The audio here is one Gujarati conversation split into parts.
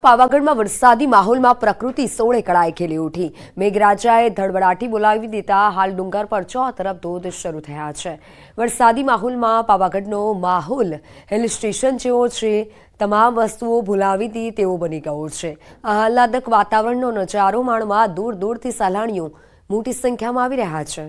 પાવાગઢમાં વરસાદી માહોલમાં પ્રકૃતિ સોળે કળાએ ખીલી ઉઠી। મેઘરાજાએ ધડબડાટી બોલાવી દીધા। હાલ ડુંગર પર ચોતરફ ધોધ શરૂ થયા છે। વરસાદી માહોલમાં પાવાગઢનો માહોલ હિલ સ્ટેશન જેવો છે। તમામ વસ્તુઓ ભૂલાવી દી તેવો બની ગયો છે। આહલાદક વાતાવરણનો નજારો માણવા દૂર દૂરથી સહેલાણીઓ મોટી સંખ્યામાં આવી રહ્યા છે।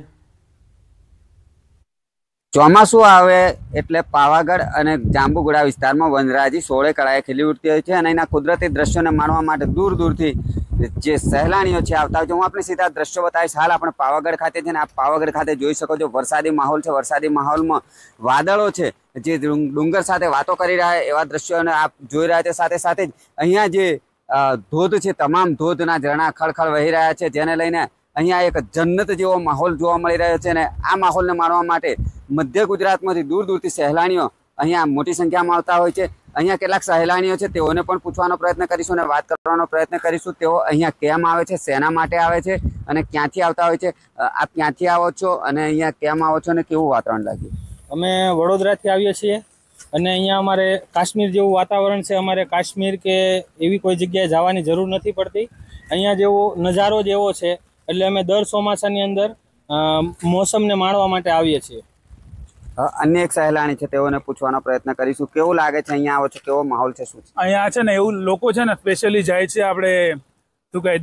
ચોમાसुं आवे एटले पावागढ़ अने जांबुगुड़ा विस्तारमां वनराजी सोळे कळाए खीली उठती होय छे अने एना कुदरती दृश्योने माणवा माटे दूर दूरथी जे सहेलाणीओ छे आवता होय छे। हुं आपणे सीधा दृश्यो बतावीश। हाल आपणे पावागढ़ खाते छे ने आ पावागढ़ खाते जोई शको छो वरसादी माहोल छे। वरसादी माहोलमां वादळो छे जे डुंगर साथे वातो करी रह्या एवा दृश्योने आप जोई रह्या छे। साथे साथे ज अहींया जे धोध छे तमाम धोधना झरણા खळखळ वही रह्या छे जेने लईने अहींया एक जन्नत जेवो माहोल जोवा मळी रह्यो छे ने आ माहोलने माणवा माटे मध्य गुजरातमांथी दूर दूरथी सहेलाणीओ अहींया मोटी संख्यामां आवता होय छे। अहींया केटलाक सहेलाणीओ छे तेओने पण पूछવાનો प्रयत्न करीशुं અને વાત કરવાનો પ્રયત્ન કરીશું। તેઓ અહીંયા કેમ આવે છે, શેના માટે આવે છે અને ક્યાંથી આવતા હોય છે? આપ ક્યાંથી આવો છો અને અહીંયા કેમ આવો છો અને કેવું વાતાવરણ લાગ્યું? અમે વડોદરાથી આવીએ છીએ અને અહીંયા અમારે કાશ્મીર જેવું વાતાવરણ છે। અમારે કાશ્મીર કે એવી કોઈ જગ્યાએ જવાની જરૂર નથી પડતી। અહીંયા જેવો નજારો જ એવો છે એટલે અમે દર ચોમાસાની અંદર મોસમને માણવા માટે આવીએ છીએ। अन्य एक सहेलाणी छे तेओने पूछવાનો प्रयत्न करीशुं। केवुं लागे छे अहींया आवो छो? केवो माहोल छे? शुं छे अहींया छे ने एवुं लोको छे ने स्पेशली जाय छे आपणे शुं कहे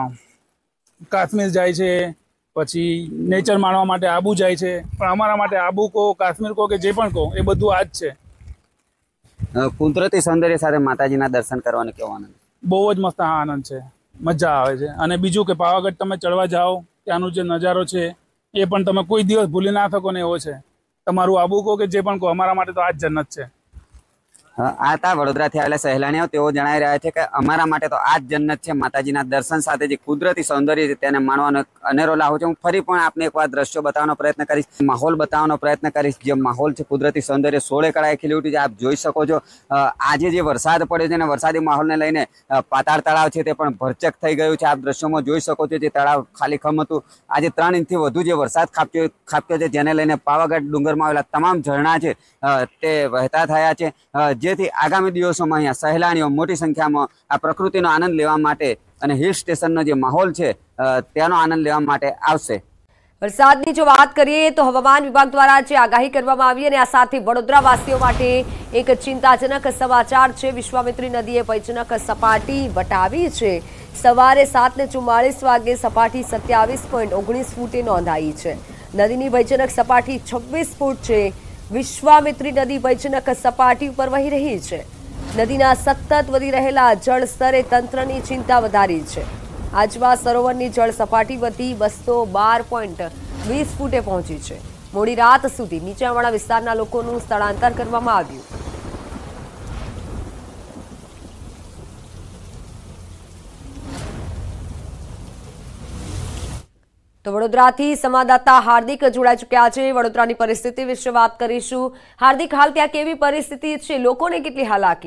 काश्मीर जाय छे, पछी नेचर माणवा माटे आबू जाय छे। पण अमारा माटे आबू को काश्मीर को के जे पण को ए बधुं आज छे। कुदरती सौंदर्य साथे माताजीना दर्शन करवानो केवो आनंद? बहु ज मस्त आनंद छे, मजा आवे छे। अने बीजुं के पावागढ़ तमे चढ़वा जाओ त्यानो जे नजारो छे ए पण तमे कोई दिवस भूली ना शको ने एवो छे। तमारू आबू को के जे पण को अमारा माटे तो आज जन्नत छे। आता वडोदराथी आवेला सहेलाणीओ तेओ जणावी रह्या छे के अमारा माटे तो आज जन्नत छे। माताजीना दर्शन साथे जे कुदरती सौंदर्य छे तेने माणવાનો अनेरो लाहो छे। हुं फरी पण आपने एकवार दृश्यो बतावવાનો प्रयत्न करीश, माहोल बतावવાનો प्रयत्न करीश। जे माहोल छे कुदरती सौंदर्य सोळे कळाए खीली उठी छे। आप जोई शको छो आजे जे वरसाद पड्यो छे ने वरसादी माहोलने लईने पाताळ तळाव छे ते पण भरचक थई गयुं छे। आप दृश्योमां जोई शको छो जे तळाव खाली खम हतुं आजे 3 इंचथी वधु जे वरसाद खाबक्यो छे जेने लईने पावागढ़ डुंगरमां आवेला तमाम झरણા छे ते वહેતા થયા છે। જેથી આગામી દિવસોમાં અહીંયા સહેલાણીઓ મોટી સંખ્યામાં આ પ્રકૃતિનો આનંદ લેવા માટે અને હિલ સ્ટેશનનો જે માહોલ છે તેનો આનંદ લેવા માટે આવશે। વરસાદની જો વાત કરીએ તો હવામાન વિભાગ દ્વારા જે આગાહી કરવામાં આવી અને આ સાથે વડોદરાવાસીઓ માટે એક ચિંતાજનક સમાચાર છે। વિશ્વામિત્રી નદીએ ભયજનક સપાટી વટાવી છે। સવારે 7:44 વાગે સપાટી 27.19 ફૂટે નોંધાઈ છે। નદીની ભયજનક સપાટી 26 ફૂટ છે। विश्वामित्री नदी भयजनक सपाटी पर वही रही है। नदीना सतत वधी रहेला जल स्तरे तंत्रनी चिंता वधारी है। आजवा सरोवरनी जल सपाटी वधी 212.20 फूटे पहोंची है। मोडी रात सुधी नीचाणवाळा विस्ताરના લોકોનું સ્થળાંતર કરવામાં આવ્યું। तो वडोदराथी संवाददाता हार्दिक जोड़ाई चुक्या है। वडोदरानी परिस्थिति विषे बात करीशुं। हार्दिक, हाल त्यां केवी परिस्थिति छे? लोकोने केटली हालाकी?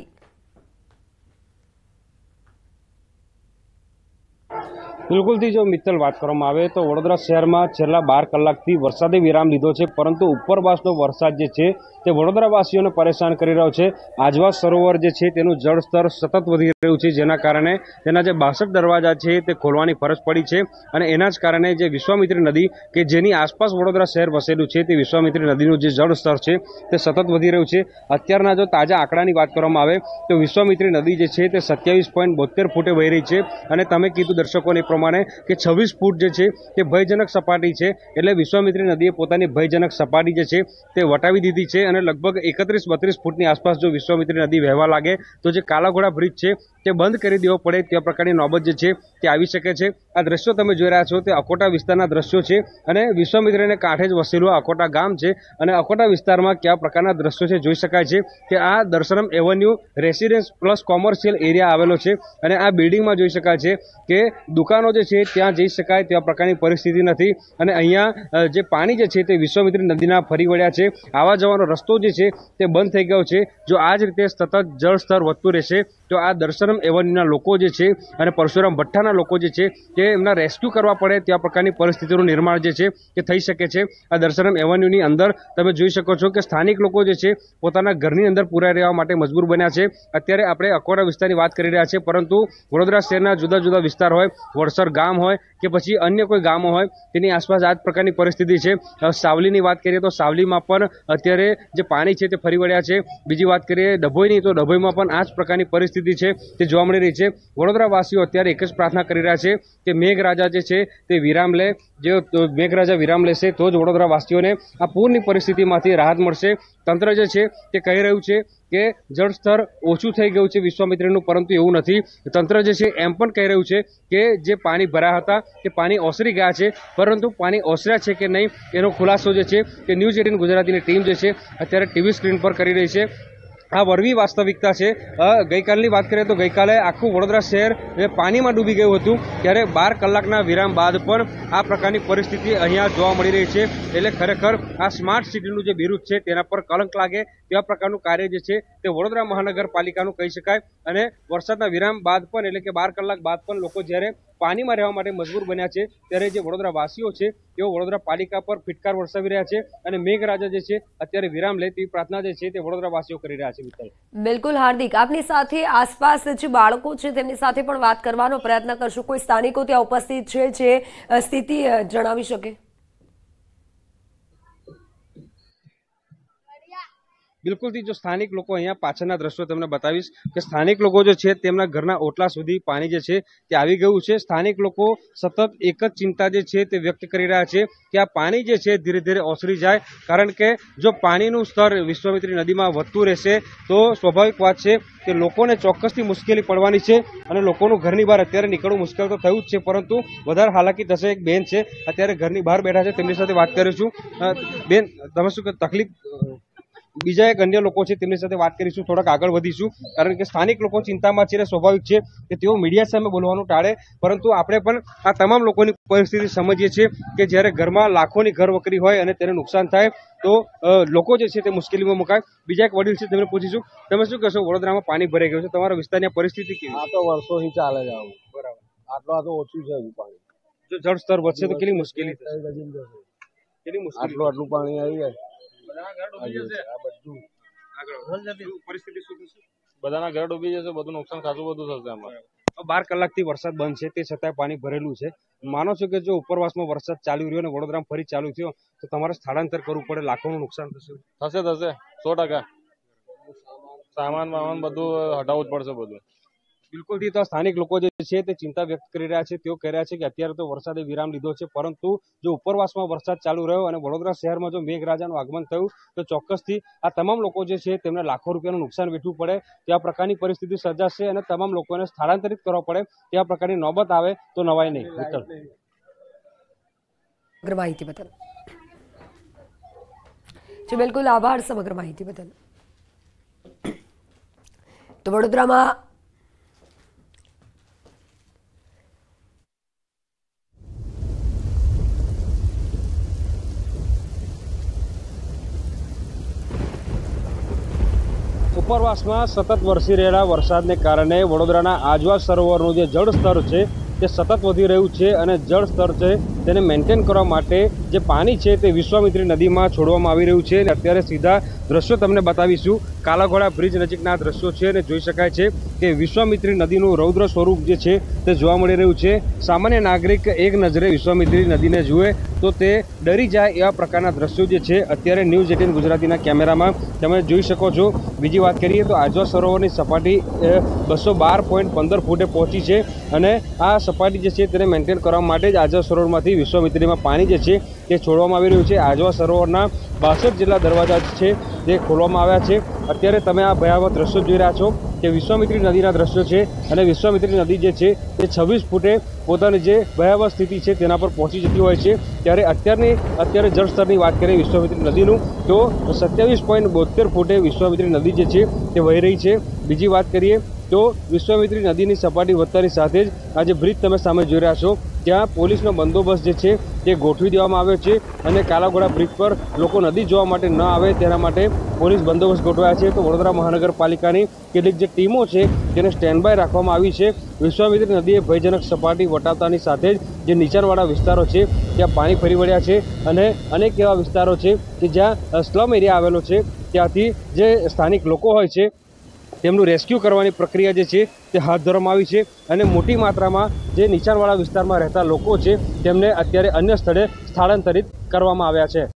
बिल्कुल थी जो मित्तल बात करवामां आवे तो वडोदरा शहर में छेल्ला 12 कलाकथी वरसादी विराम लीधो छे, परंतु उपरवासनो वरसाद जे छे ते वडोदरावासीओने परेशान करी रह्यो छे। आजवा सरोवर जे छे तेनुं जलस्तर सतत वधी रह्युं छे, जेना कारणे तेना जे 62 दरवाजा छे ते खोलवानी फरज पड़ी छे अने एना ज कारणे जे विश्वामित्री नदी के जेनी आसपास वडोदरा शहर वसेलुं छे ते विश्वामित्री नदीनुं जे जलस्तर छे ते सतत वधी रह्युं छे। अत्याરના जो ताजा आंकડાની વાત કરવામાં આવે તો विश्वामित्री नदी जे छे ते 27.72 फूटे वही रही छे અને તમે કીધું દર્શકોને प्रमाणे के 26 फूट जे छे ते भयजनक सपाटी छे। एटले विश्वामित्री नदीए पोतानी भयजनक सपाटी जे छे ते वटावी दीधी छे અને लगभग 31-32 फूटनी आसपास जो विश्वामित्री नदी वहेवा लागे तो जे कालाघोड़ा ब्रिज छे ते बंद करी देवो पड़े त्या प्रकारनी नौबत जे छे ते आवी शके छे। आ दृश्यो તમે જોઈ રહ્યા છો તે અકોટા વિસ્તારના દૃશ્યો છે અને વિશ્વામિત્રીને કાંઠે જ વસેલું અકોટા ગામ છે અને અકોટા વિસ્તારમાં કયા પ્રકારના દૃશ્યો છે જોઈ શકાય છે કે આ Darshanam avenue residence plus commercial area આવેલો છે અને આ બિલ્ડિંગમાં જોઈ શકાય છે કે દુકાન દુકાનો જે છે ત્યાં જઈ શકાય તેવા પ્રકારની પરિસ્થિતિ નથી અને અહીંયા જે પાણી જે છે તે વિશ્વામિત્રી નદીના ફરી વળ્યા છે. આવા જવાનો રસ્તો જે છે તે બંધ થઈ ગયો છે. જો આ જ રીતે સતત જળસ્તર વધતું રહેશે તો આ દર્શનમ એવન્યુના લોકો જે છે અને પરશુરામ ભઠ્ઠાના લોકો જે છે તે એમના રેસ્ક્યુ કરવા પડે તેવા પ્રકારની પરિસ્થિતિનું નિર્માણ જે છે તે થઈ શકે છે. આ દર્શનમ એવન્યુની અંદર તમે જોઈ શકો છો કે સ્થાનિક લોકો જે છે પોતાના ઘરની અંદર પૂરાઈ રહેવા માટે મજબૂર બન્યા છે. અત્યારે આપણે અકોરા વિસ્તારની વાત કરી રહ્યા છીએ, પરંતુ વડોદરા શહેરના જુદા જુદા વિસ્તાર હોય, વડસર ગામ હોય કે પછી અન્ય કોઈ ગામો હોય, તેની આસપાસ આ જ પ્રકારની પરિસ્થિતિ છે. સાવલીની વાત કરીએ તો સાવલીમાં પણ અત્યારે જે પાણી છે તે ફરી વળ્યા છે. બીજી વાત કરીએ ડભોઈની તો ડભોઈમાં પણ આ જ પ્રકારની પરિસ્થિતિ છે તે જોવા મળી રહી છે. વડોદરાવાસીઓ અત્યારે એક જ પ્રાર્થના કરી રહ્યા છે કે મેઘરાજા જે છે તે વિરામ લે. જો મેઘરાજા વિરામ લેશે તો જ વડોદરાવાસીઓને આ પૂરની પરિસ્થિતિમાંથી રાહત મળશે. તંત્ર જે છે તે કહી રહ્યું છે કે જળસ્તર ઓછું થઈ ગયું છે વિશ્વામિત્રીનું, પરંતુ એવું નથી. તંત્ર જે છે એમ પણ કહી રહ્યું છે કે જે પાણી ભરાયા હતા તે પાણી ઓસરી ગયા છે, પરંતુ પાણી ઓસર્યા છે કે નહીં એનો ખુલાસો જે છે તે ન્યૂઝ 18 ગુજરાતીની ટીમ જે છે અત્યારે ટીવી સ્ક્રીન પર કરી રહી છે. આ વરવી વાસ્તવિકતા છે. ગઈકાલની વાત કરીએ તો ગઈકાલે આખું વડોદરા શહેર પાણીમાં ડૂબી ગયું હતું, ત્યારે 12 કલાકના વિરામ બાદ પણ આ પ્રકારની પરિસ્થિતિ અહીંયા જોવા મળી રહી છે. એટલે ખરેખર આ સ્માર્ટ સિટીનું જે બિરુદ છે તેના પર કલંક લાગે તેવા પ્રકારનું કાર્ય જે છે તે વડોદરા મહાનગરપાલિકાનું કહી શકાય. અને વરસાદના વિરામ બાદ પણ એટલે કે 12 કલાક બાદ પણ લોકો જ્યારે પાણીમાં રહેવા માટે મજબૂર બન્યા છે, ત્યારે જે વડોદરા વાસીઓ છે તેઓ વડોદરા પાલિકા પર ફિટકાર વરસાવી રહ્યા છે અને મેઘરાજા જે છે અત્યારે વિરામ લે તેવી પ્રાર્થના જે છે તે વડોદરા વાસીઓ કરી રહ્યા છે. બિલકુલ હાર્દિક, આપની સાથે આસપાસ જે બાળકો છે તેમની સાથે પણ વાત કરવાનો પ્રયત્ન કરશું. કોઈ સ્થાનિકો ત્યાં ઉપસ્થિત છે જે સ્થિતિ જણાવી શકે? બિલકુલથી જો સ્થાનિક લોકો અહીંયા પાછળના દ્રશ્યો તમને બતાવીશ કે સ્થાનિક લોકો જે છે તેમના ઘરના ઓટલા સુધી પાણી જે છે તે આવી ગયું છે. સ્થાનિક લોકો સતત એક જ ચિંતા જે છે તે વ્યક્ત કરી રહ્યા છે કે આ પાણી જે છે ધીરે ધીરે ઓસરી જાય, કારણ કે જો પાણીનું સ્તર વિશ્વામિત્રી નદીમાં વધતું રહેશે તો સ્વાભાવિક વાત છે કે લોકોને ચોક્કસથી મુશ્કેલી પડવાની છે અને લોકોનું ઘરની બહાર અત્યારે નીકળવું મુશ્કેલ તો થયું જ છે, પરંતુ વધારે હાલાકી થશે. એક બેન છે અત્યારે ઘરની બહાર બેઠા છે, તેમની સાથે વાત કરીશું. બેન, તમે શું તકલીફ? બીજા એક અન્ય લોકો છે તેમની સાથે વાત કરીશું, થોડાક આગળ વધીશું, કારણ કે સ્થાનિક લોકો ચિંતામાં છે. સ્વાભાવિક છે કે તેઓ મીડિયા સામે બોલવાનું ટાળે, પરંતુ આપણે પણ આ તમામ લોકોની પરિસ્થિતિ સમજીએ છીએ કે જ્યારે ઘરમાં લાખોની ઘર વકરી હોય અને તેને નુકસાન થાય તો લોકો જે છે તે મુશ્કેલીમાં મુકાય. બીજા એક વડીલ છે તેમને પૂછીશું, તમે શું કહેશો? વડોદરામાં પાણી ભરાઈ ગયું છે, તમારા વિસ્તારની પરિસ્થિતિ કેવી? આ તો વર્ષોથી ચાલે છે આવું. બરાબર, આટલું તો ઓછું છે હજુ પાણી. જો જળ સ્તર વધશે તો કેટલી મુશ્કેલી થશે? આટલું પાણી આવી જાય, બધાના ઘર ડૂબી જશે, બધું નુકસાન ખાસું બધું થશે. આમાં 12 કલાકથી વરસાદ બંધ છે, તે છતાંય પાણી ભરેલું છે. માનો છો કે જો ઉપરવાસમાં વરસાદ ચાલુ રહ્યો અને વડોદરામાં ફરી ચાલુ થયો તો તમારે સ્થળાંતર કરવું પડે, લાખોનું નુકસાન થશે? થશે 100%. સામાન બધું હટાવવું જ પડશે બધું. બિલકુલથી તો સ્થાનિક લોકો જે છે તે ચિંતા વ્યક્ત કરી રહ્યા છે. તેઓ કહી રહ્યા છે કે અત્યારે તો વરસાદે વિરામ લીધો છે, પરંતુ જો ઉપરવાસમાં વરસાદ ચાલુ રહ્યો અને વડોદરા શહેરમાં જો મેઘરાજાનું આગમન થયું તો ચોક્કસથી આ તમામ લોકો જે છે તેમને લાખો રૂપિયાનું નુકસાન વેઠવું પડે તેવા પ્રકારની પરિસ્થિતિ સર્જાશે અને તમામ લોકોને સ્થળાંતરિત કરવા પડે તેવા પ્રકારની નોબત આવે તો નવાય નહીં. સમગ્ર માહિતી બદલ બિલકુલ આભાર. સમગ્ર માહિતી બદલ. તો વડોદરામાં ઉપરવાસમાં સતત વરસી રહેલા વરસાદને કારણે વડોદરાના આજવા સરોવરનું જે જળ સ્તર છે તે સતત વધી રહ્યું છે અને જળ સ્તર છે તેને મેન્ટેન કરવા માટે જે પાણી છે તે વિશ્વામિત્રી નદીમાં છોડવામાં આવી રહ્યું છે. અને અત્યારે સીધા દ્રશ્યો તમને બતાવીશું. કાલાઘોડા બ્રિજ નજીકના દ્રશ્યો છે અને જોઈ શકાય છે કે વિશ્વામિત્રી નદીનું રૌદ્ર સ્વરૂપ જે છે તે જોવા મળી રહ્યું છે. સામાન્ય નાગરિક એક નજરે વિશ્વામિત્રી નદીને જુએ તો તે ડરી જાય એવા પ્રકારના દ્રશ્યો જે છે અત્યારે ન્યૂઝ 18 ગુજરાતીના કેમેરામાં તમે જોઈ શકો છો. બીજી વાત કરીએ તો આજવા સરોવરની સપાટી 212.15 ફૂટે પહોંચી છે અને આ સપાટી જે છે તેને મેન્ટેન કરવા માટે જ આજવા સરોવરમાંથી વિશ્વામિત્રીમાં પાણી જે છે તે છોડવામાં આવી રહ્યું છે. આજવા સરોવરના 62 જેટલા દરવાજા છે તે ખોલવામાં આવ્યા છે. અત્યારે તમે આ ભયાવહ દ્રશ્યો જોઈ રહ્યા છો કે વિશ્વામિત્રી નદીના દ્રશ્યો છે અને વિશ્વામિત્રી નદી જે છે તે 26 ફૂટે પોતાની જે ભયાવહ સ્થિતિ છે તેના પર પહોંચી જતી હોય છે. ત્યારે અત્યારે જળસ્તરની વાત કરીએ વિશ્વામિત્રી નદીનું તો 27.72 ફૂટે વિશ્વામિત્રી નદી જે છે તે વહી રહી છે. બીજી વાત કરીએ તો વિશ્વામિત્રી નદીની સપાટી વધતાની સાથે જ આ જે બ્રિજ તમે સામે જોઈ રહ્યા છો ત્યાં પોલીસનો બંદોબસ્ત જે છે તે ગોઠવી દેવામાં આવ્યો છે અને કાલાઘોડા બ્રિજ પર લોકો નદી જોવા માટે ન આવે તેના માટે પોલીસ બંદોબસ્ત ગોઠવાયા છે. તો વડોદરા મહાનગરપાલિકાની કેટલીક જે ટીમો છે તેને સ્ટેન્ડ બાય રાખવામાં આવી છે. વિશ્વામિત્રી નદીએ ભયજનક સપાટી વટાવતાની સાથે જ જે નીચાણવાળા વિસ્તારો છે ત્યાં પાણી ફરી વળ્યા છે અને અનેક એવા વિસ્તારો છે કે જ્યાં સ્લમ એરિયા આવેલો છે ત્યાંથી જે સ્થાનિક લોકો હોય છે તેમનું રેસ્ક્યુ કરવાની પ્રક્રિયા જે છે તે હાથ ધરવામાં આવી છે અને મોટી માત્રામાં જે નીચાણવાળા વિસ્તારમાં રહેતા લોકો છે તેમને અત્યારે અન્ય સ્થળે સ્થળાંતરિત કરવામાં આવ્યા છે.